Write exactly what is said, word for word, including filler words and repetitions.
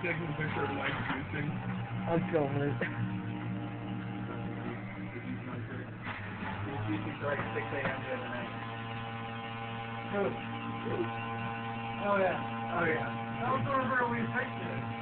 taking a picture of Mike juicing? I'm filming it. He was juicing till like six A M the other night. Who? Oh yeah. Oh yeah. That was one of our earliest hikes today.